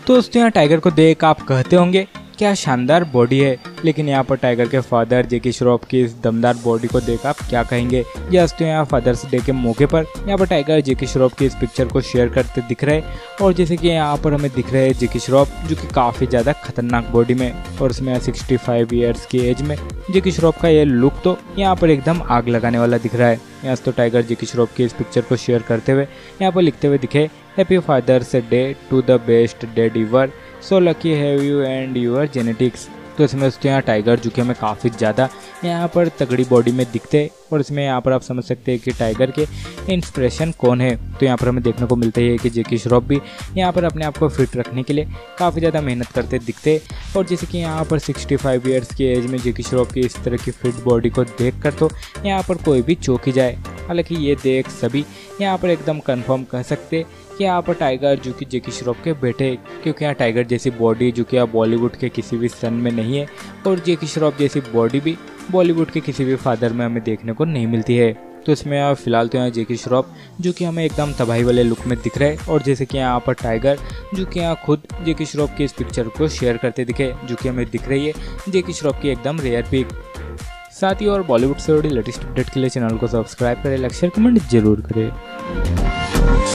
तो दोस्तों यहाँ टाइगर को देख आप कहते होंगे क्या शानदार बॉडी है, लेकिन यहाँ पर टाइगर के फादर जैकी श्रॉफ की इस दमदार बॉडी को देख आप क्या कहेंगे। दोस्तों यहाँ फादर्स डे के मौके पर यहाँ पर टाइगर जैकी श्रॉफ की इस पिक्चर को शेयर करते दिख रहे हैं और जैसे कि यहाँ पर हमें दिख रहे हैं जैकी श्रॉफ जो कि काफ़ी ज़्यादा खतरनाक बॉडी में और इसमें 65 ईयर्स की एज में जैकी श्रॉफ का ये लुक तो यहाँ पर एकदम आग लगाने वाला दिख रहा है। यहाँ तो टाइगर जैकी श्रॉफ की इस पिक्चर को शेयर करते हुए यहाँ पर लिखते हुए दिखे, happy father's day to the best dad ever, so lucky have you and your genetics. तो इसमें उसके यहाँ टाइगर जो कि हमें काफ़ी ज़्यादा यहाँ पर तगड़ी बॉडी में दिखते हैं और इसमें यहाँ पर आप समझ सकते हैं कि टाइगर के इंस्पिरेशन कौन है। तो यहाँ पर हमें देखने को मिलता है कि जैकी श्रॉफ भी यहाँ पर अपने आप को फिट रखने के लिए काफ़ी ज़्यादा मेहनत करते दिखते हैं और जैसे कि यहाँ पर 65 ईयर्स की एज में जैकी श्रॉफ की इस तरह की फिट बॉडी को देखकर तो यहाँ पर कोई भी चौंक ही जाए। हालांकि ये देख सभी यहाँ पर एकदम कंफर्म कह सकते कि यहाँ पर टाइगर जो कि जैकी श्रॉफ के बेटे, क्योंकि यहाँ टाइगर जैसी बॉडी जो कि यहाँ बॉलीवुड के किसी भी सन में नहीं है और जैकी श्रॉफ जैसी बॉडी भी बॉलीवुड के किसी भी फादर में हमें देखने को नहीं मिलती है। तो इसमें यहाँ फिलहाल तो यहाँ जैकी श्रॉफ जो कि हमें एकदम तबाही वाले लुक में दिख रहा है और जैसे कि यहाँ पर टाइगर जो कि यहाँ खुद जैकी श्रॉफ की इस पिक्चर को शेयर करते दिखे जो कि हमें दिख रही है जैकी श्रॉफ की एकदम रेयर पिक। साथ ही और बॉलीवुड से जुड़ी लेटेस्ट अपडेट के लिए चैनल को सब्सक्राइब करें, लाइक शेयर कमेंट जरूर करें।